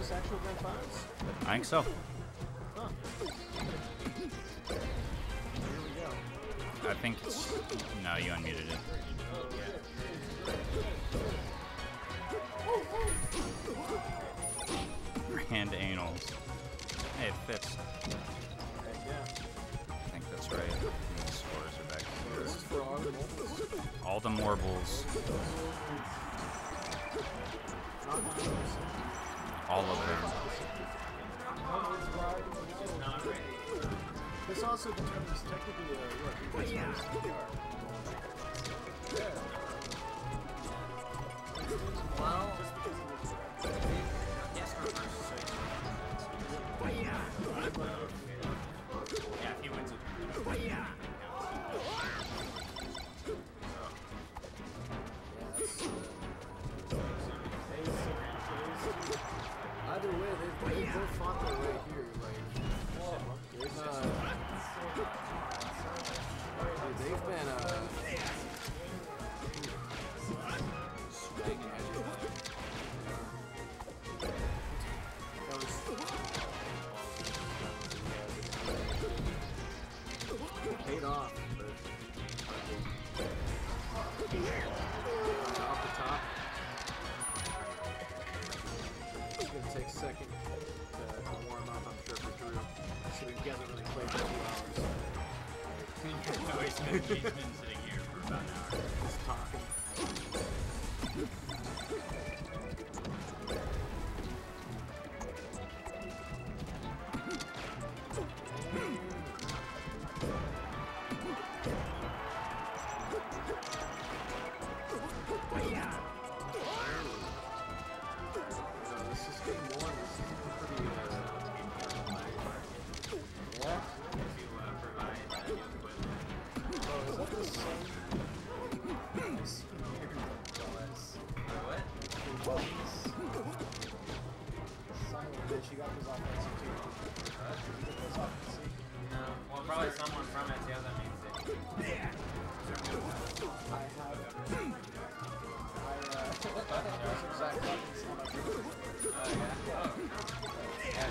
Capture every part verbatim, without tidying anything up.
this actual Gen fives? I think so. Huh. Here we go. I think it's... No, you unmuted it. Brand anals. Hey, it fits. Yeah. I think that's right. The scores are back here. This is for all the mobiles. All the marbles. Not mobiles. All of them. This also determines technically uh, what people's most are. Yeah. Well, yes, yeah, if he wins it. Either way, they've, they've both fought their way here. Like, they've, uh, dude, they've been, uh, swinging at you. That was paid off, but off the top. It's gonna take a second to, to warm up, I'm sure, for Drew. So he hasn't really played for two hours. No, he's been, he's been sitting here for about an hour. Just talking. She got those offensive too. Uh, she got those offensive. No, well, probably someone from it. Yeah, that means it. I have. I, uh, those exact buttons on my computer. Oh, yeah? Oh. Yeah,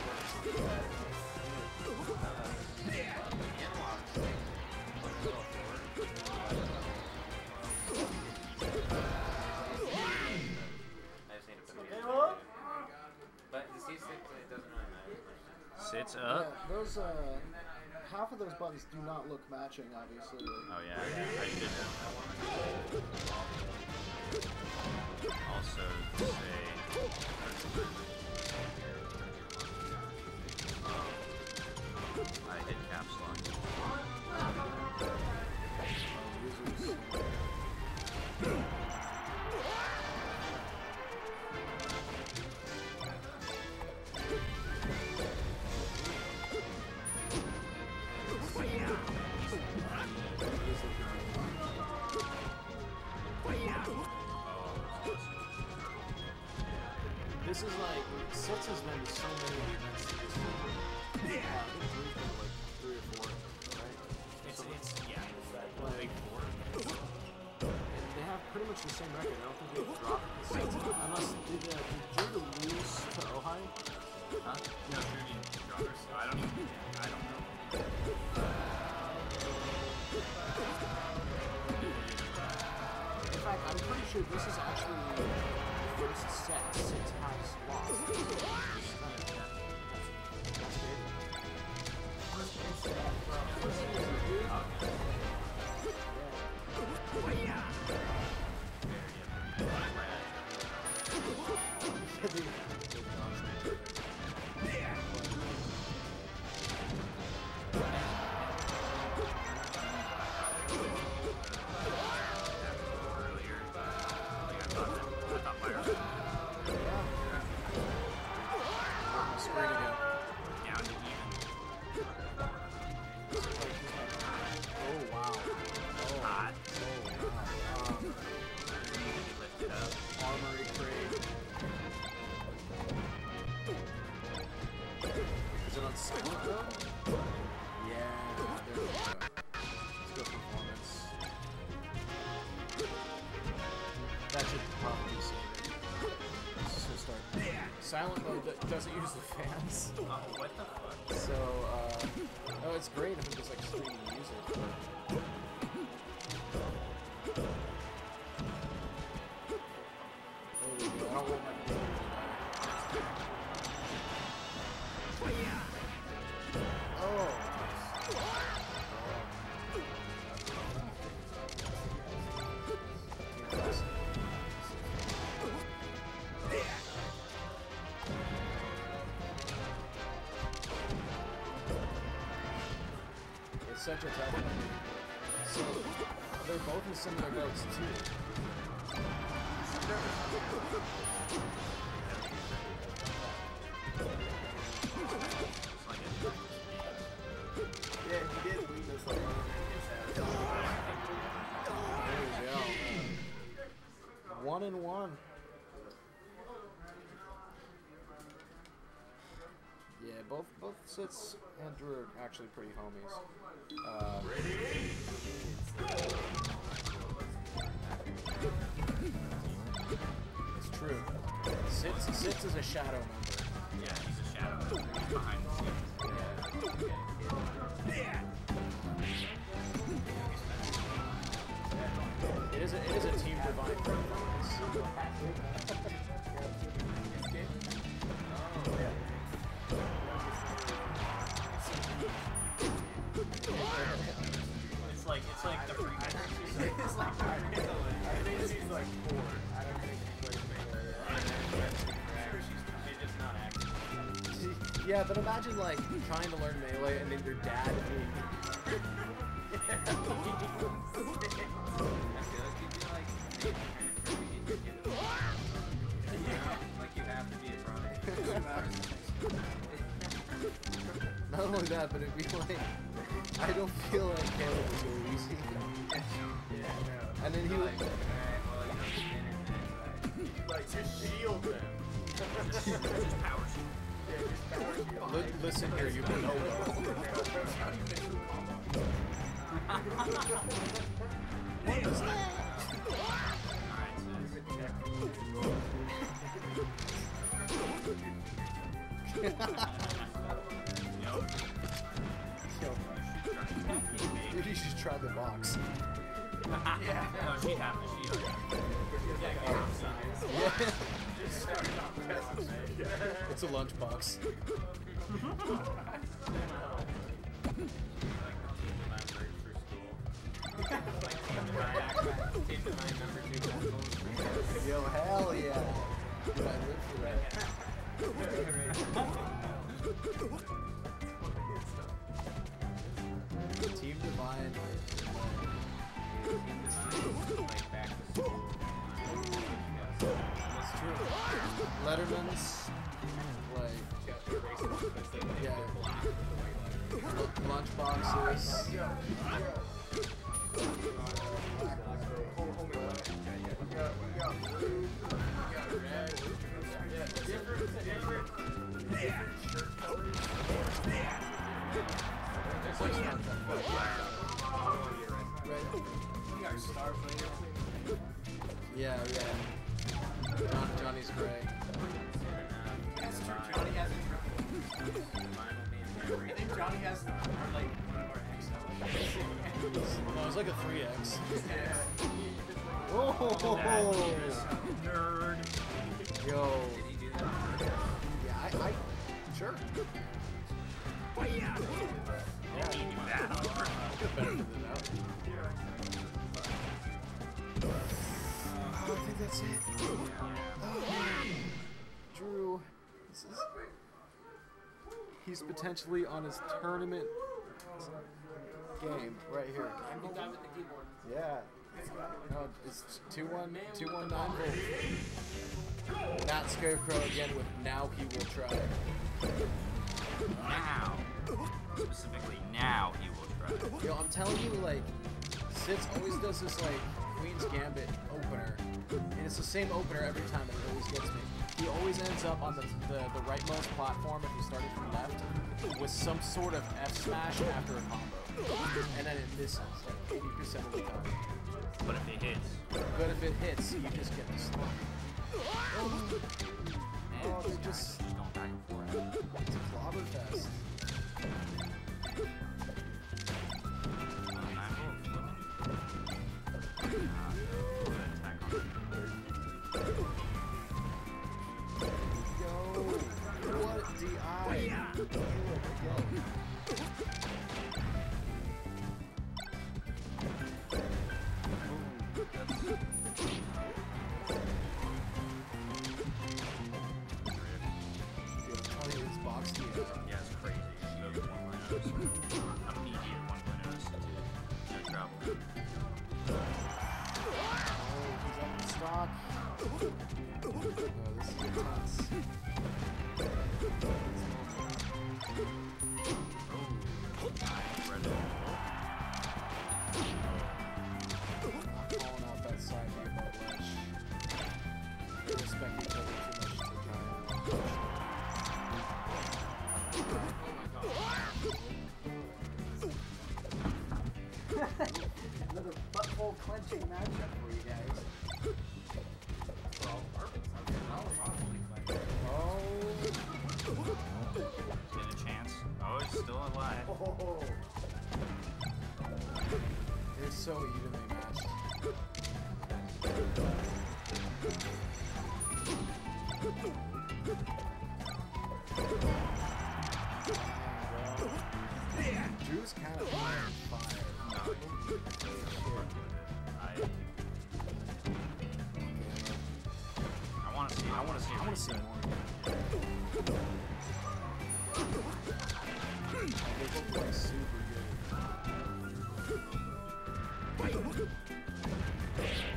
I just need to put it in. But the C six, it doesn't really matter. Sits up. Yeah, those, uh, half of those buttons do not look matching, obviously. Oh yeah, I should also say I hit caps lock. This is like, Sets has been to so many events to this point. Yeah. I think Drew's been to like three or four, right? It's, Something. it's, yeah, it's that Like, big four. and they have pretty much the same record. I don't think they've dropped the Sets. Unless, did, uh, did Drew lose to Ojai? Huh? No, Drew didn't drop her, so I don't even, I don't know. In fact, I'm pretty sure this is actually the first set Sets has lost. That's great. Oh, silent mode that doesn't use the fans. Oh, what the fuck? So, uh, oh, it's great if I'm just like streaming music. Oh, I don't want my Oh. It's such a tough one. So, they're both in similar notes too. Yeah, he did leave us like There we go. One and one. Yeah, both both Sits and Drew are actually pretty homies. Uh, it's true. Sits Sits is a shadow member. Yeah, he's a shadow behind the scenes. It is a it is a team divine performance. It's like it's like the pre-hydration. it's like I think she's like four. I don't think she plays melee. Sure, she's she's just not active. Yeah, but imagine like trying to learn melee and then your dad being I feel like you'd be like, like you have to be a brother. not only that, but it'd be like I don't feel like Caleb is so easy. Yeah, no. And then he Like, would alright, well, you know, internet, Like, just shield them. right? Just power shield. Yeah, just power shield. li- listen here, you know. What is that? Alright, Yo, maybe you should try the box. Yeah. No, she have to. She yeah, game of size. Yeah, Just start off pressing it. it's a lunchbox. Like the team that I worked for school. Like team that I team that I number two schools. Yo, hell yeah. Dude, I live for that. Team Divine. Team design, like back to school. That's true. Letterman's, like, yeah. L- lunchboxes. Yeah, yeah. John, Johnny's gray. That's true. Johnny has a triple. I think Johnny has like one more X L. No, it's like a three X. Yeah. Whoa! Nerd. Yo. Did he do that? Yeah, I, I, sure. Well, yeah. Yeah. He knew that. Better than that. Oh, I think that's it. Oh, Drew, this is. He's potentially on his tournament game right here. I'm the guy with the keyboard. Yeah. No, it's two one two one nine volt. Not Scarecrow again with now he will try. Now. Specifically, now he will try. Yo, I'm telling you, like, Sitz always does this like Queen's Gambit opener, and it's the same opener every time, and it always gets me. He always ends up on the the, the rightmost platform if he started from left, with some sort of F smash after a combo, and then it misses like eighty percent of the time. But if it hits, But if it hits, you just get the slump. Oh, they're just Just going back and forth. it's a clobber fest. Yo, what D I? Kill it again. Dude, I'm telling you, this box D I. Yeah, it's crazy. Those one liners. Immediate one liners to no travel. Oh, he's up in stock. Oh, this is intense. I read it. I'm calling out that side view about Ledge. They respect each other too much to try and Another butthole clenching matchup for you guys. For all the purpose. Okay, well, probably clench. Oh, Get a chance. Oh, it's still alive. Oh. they're so evenly matched. Drew's kind of on fire. I, I want to see. I want to see. I want to see more. They both play super good.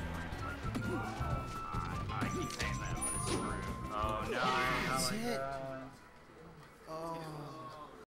I, I keep saying that, but it's true. Oh no! That's Oh my it. God.